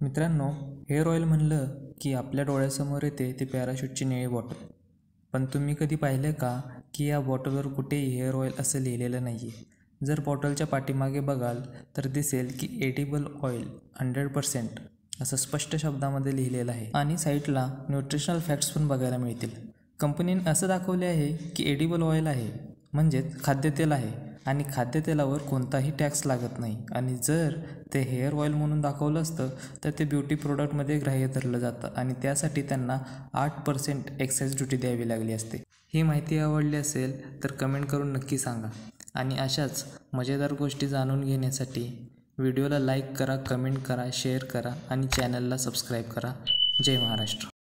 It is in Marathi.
मित्रांनो, हेअर ऑइल म्हणलं की आपल्या डोळ्यासमोर येते ती पॅराशूटची निळी बॉटल. पण तुम्ही कधी पाहिले का की या बॉटलवर कुठेही हेअर ऑइल असं लिहिलेलं नाही आहे. जर बॉटलच्या पाठीमागे बघाल तर दिसेल की एडिबल ऑइल 100% असं स्पष्ट शब्दामध्ये लिहिलेलं आहे आणि साईडला न्यूट्रिशनल फॅक्ट्स पण बघायला मिळतील. कंपनीने असं दाखवले आहे की एडिबल ऑइल आहे म्हणजेच खाद्यतेल आहे आणि खाद्यतेलावर कोणताही टॅक्स लागत नाही. आणि जर ते हेअर ऑइल म्हणून दाखवलं असतं तर ते ब्युटी प्रोडक्टमध्ये ग्राह्य धरलं जातं आणि त्यासाठी त्यांना 8% एक्साईज ड्युटी द्यावी लागली असते. ही माहिती आवडली असेल तर कमेंट करून नक्की सांगा आणि अशाच मजेदार गोष्टी जाणून घेण्यासाठी व्हिडिओला लाईक करा, कमेंट करा, शेअर करा आणि चॅनलला सबस्क्राईब करा. जय महाराष्ट्र.